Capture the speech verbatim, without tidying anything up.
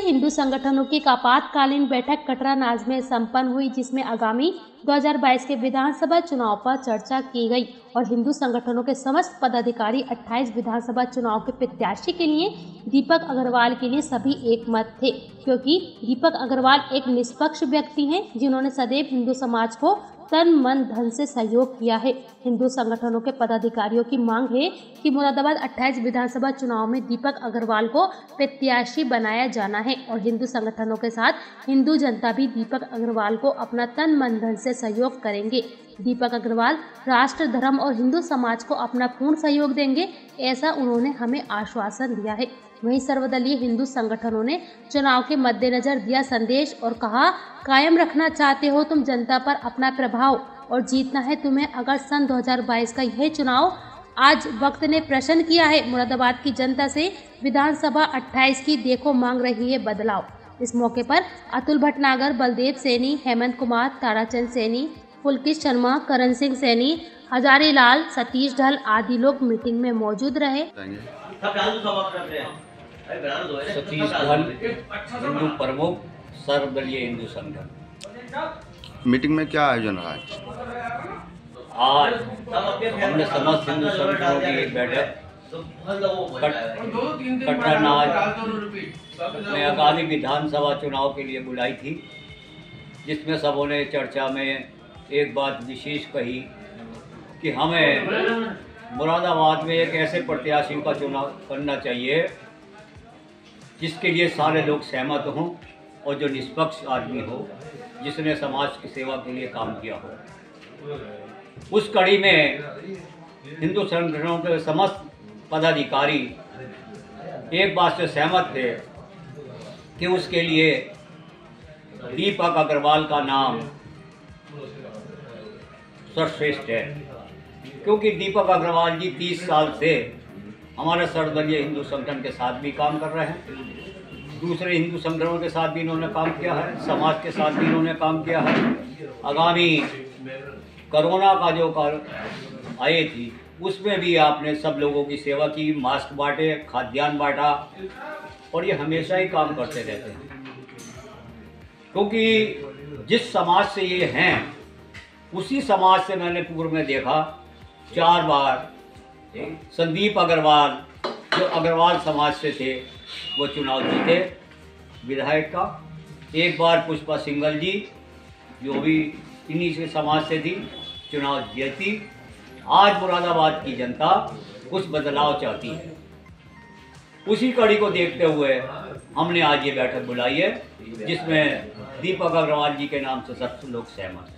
हिंदू संगठनों की एक आपातकालीन बैठक कटरानाज में संपन्न हुई, जिसमें आगामी दो हज़ार बाईस के विधानसभा चुनाव पर चर्चा की गई और हिंदू संगठनों के समस्त पदाधिकारी अट्ठाईस विधानसभा चुनाव के प्रत्याशी के लिए दीपक अग्रवाल के लिए सभी एक मत थे, क्योंकि दीपक अग्रवाल एक निष्पक्ष व्यक्ति हैं जिन्होंने सदैव हिंदू समाज को तन मन धन से सहयोग किया है। हिंदू संगठनों के पदाधिकारियों की मांग है कि मुरादाबाद अट्ठाईस विधानसभा चुनाव में दीपक अग्रवाल को प्रत्याशी बनाया जाना है और हिंदू संगठनों के साथ हिंदू जनता भी दीपक अग्रवाल को अपना तन मन धन से सहयोग करेंगे। दीपक अग्रवाल राष्ट्र, धर्म और हिंदू समाज को अपना पूर्ण सहयोग देंगे, ऐसा उन्होंने हमें आश्वासन दिया है। वहीं सर्वदलीय हिंदू संगठनों ने चुनाव के मद्देनजर दिया संदेश और कहा, कायम रखना चाहते हो तुम जनता पर अपना प्रभाव और जीतना है तुम्हें अगर सन दो हज़ार बाईस का यह चुनाव। आज वक्त ने प्रश्न किया है मुरादाबाद की जनता से, विधानसभा अट्ठाईस की देखो मांग रही है बदलाव। इस मौके पर अतुल भटनागर, बलदेव सैनी, हेमंत कुमार, ताराचंद सैनी, पुलकित शर्मा, करण सिंह सैनी, हजारी लाल, सतीश ढल आदि लोग मीटिंग में मौजूद रहे। सतीश ढल, हिंदू प्रमुख, सर्वदलीय हिंदू संगठन। मीटिंग में क्या आयोजन रहा है? आज हमने समस्त हिंदू संगठनों की एक बैठक कटरानाज में आगामी विधानसभा चुनाव के लिए बुलाई थी, जिसमें सबों ने चर्चा में एक बात विशेष कही कि हमें मुरादाबाद में एक ऐसे प्रत्याशी का चुनाव करना चाहिए जिसके लिए सारे लोग सहमत हों और जो निष्पक्ष आदमी हो, जिसने समाज की सेवा के लिए काम किया हो। उस कड़ी में हिंदू संगठनों के समस्त पदाधिकारी एक बात से सहमत थे कि उसके लिए दीपक अग्रवाल का नाम सर्वश्रेष्ठ है, क्योंकि दीपक अग्रवाल जी तीस साल से हमारे सर्वदलीय हिंदू संगठन के साथ भी काम कर रहे हैं, दूसरे हिंदू संगठनों के साथ भी इन्होंने काम किया है, समाज के साथ भी इन्होंने काम किया है। आगामी कोरोना का जो काल आए थी उसमें भी आपने सब लोगों की सेवा की, मास्क बांटे, खाद्यान्न बांटा और ये हमेशा ही काम करते रहते हैं, क्योंकि जिस समाज से ये हैं उसी समाज से मैंने पूर्व में देखा चार बार संदीप अग्रवाल जो अग्रवाल समाज से थे वो चुनाव जीते विधायक का, एक बार पुष्पा सिंघल जी जो भी इन्हीं से समाज से थी चुनाव जीती। आज मुरादाबाद की जनता कुछ बदलाव चाहती है, उसी कड़ी को देखते हुए हमने आज ये बैठक बुलाई है, जिसमें दीपक अग्रवाल जी के नाम से सब लोग सहमत हैं।